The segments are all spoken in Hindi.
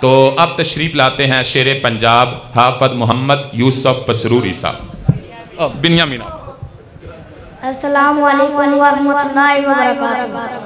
तो अब तशरीफ लाते हैं शेर पंजाब हाफिज मोहम्मद यूसुफ पसरूरी साहब। बिन्यामीन अस्सलाम वालेकुम वरहमतुल्लाहि वबरकातुहू।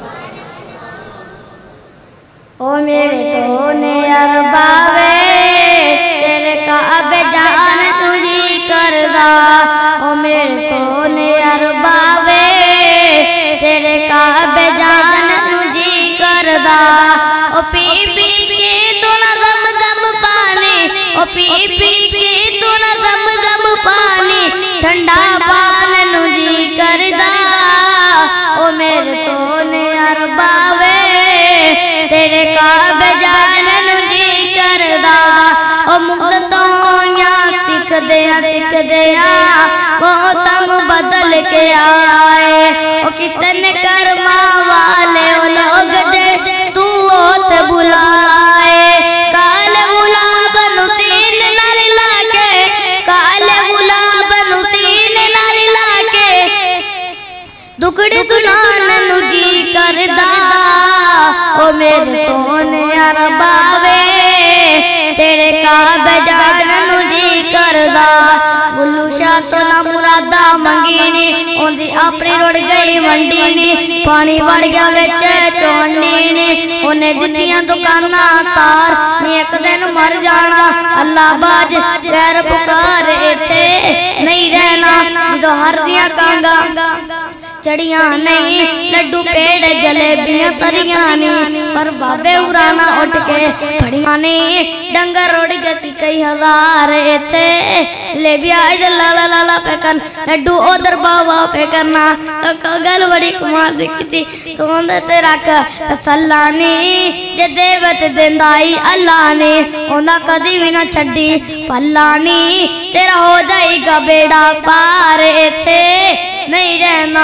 ओ मेरे सोने अरबावे तेरे काबे जान तुझी करदा। ओ मेरे सोने अरबावे तेरे काबे जान तुझी करदा। ओ पी पी के तू ना ज़म पानी, ओ पी पी के तू ना ज़म पानी ठंडा पान तुझी करदा। ओ मेरे सोने अरबावे तेरे काबे जान तुझी करदा। ओ मुक्तों सिख दिया वो तम बदल के आए। ओ कितने कर्मा वाले वो लोग दे तू ओत बुलाए। काले गुलाब नुतीन नाल लाके, काले गुलाब नुतीन नाल लाके दुखड़े सुनान नुजी करदा। ओ मेरे सोने अरबावे तेरे काबे जान नुजी करदा। बुल्लू शाह तो ना मुरादा मंगीनी ओंदी अपनी रुड़ गई मंडीनी। पानी वड़ गया विच चौंडीनी ओने दित्तियां दुकाना तार नी एक दिन मर जाना। अल्लाह बाज गैर पुकार इत्थे नहीं रहना। जो हर दियां कांगा चढ़िया नहीं लड्डू पेड़ जलेबियां तरिया नहीं पर बाबे उराना उठ के फड़िया नहीं। डंगर उड़ गए कई हजार इत्थे ले भी आज लाला लाला पे कर लड्डू उधर बाबा पे करना। गल बड़ी कमाल दिखी थी तो ते रख तसल्ला नहीं जे देवत दिंदाई अल्लाह ने ओना कदी भी ना छड्डी पल्ला नहीं। तेरा हो जाएगा बेड़ा पार इत्थे नहीं रहना।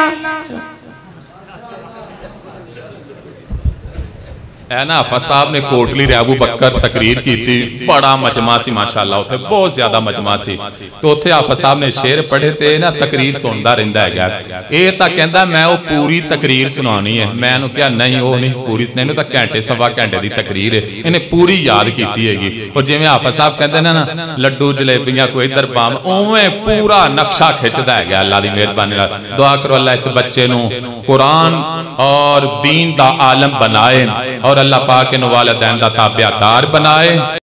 ना हाफिज साहब ने कोटली अबू बकर तकरीर की थी। बड़ा मजमा सी माशाअल्लाह, उत्थे बहुत ज्यादा मजमा सी। तो उत्थे हाफिज साहब ने शेर पढ़े ते ना तकरीर सुनदा रहिंदा हैगा। ये तां कहंदा मैं वो पूरी तकरीर सुनानी है। मैं इहनूं कहा नहीं वो नहीं पूरी सुनानी, इहनूं तां घंटे सवा घंटे की तकरीर है, इन्हें पूरी याद कीती हैगी। और जिवें हाफिज साहब कहंदे ने ना लड्डू जलेबियां कोई इधर बम उवें पूरा नक्शा खिंचदा हैगा। अल्लाह दी मेहरबानी नाल दुआ करो अल्लाह इस बच्चे नूं कुरान और दीन दा आलम बनाए और अल्लाह पाक इन्हूं वालिदैन दा ताबेदार बनाए।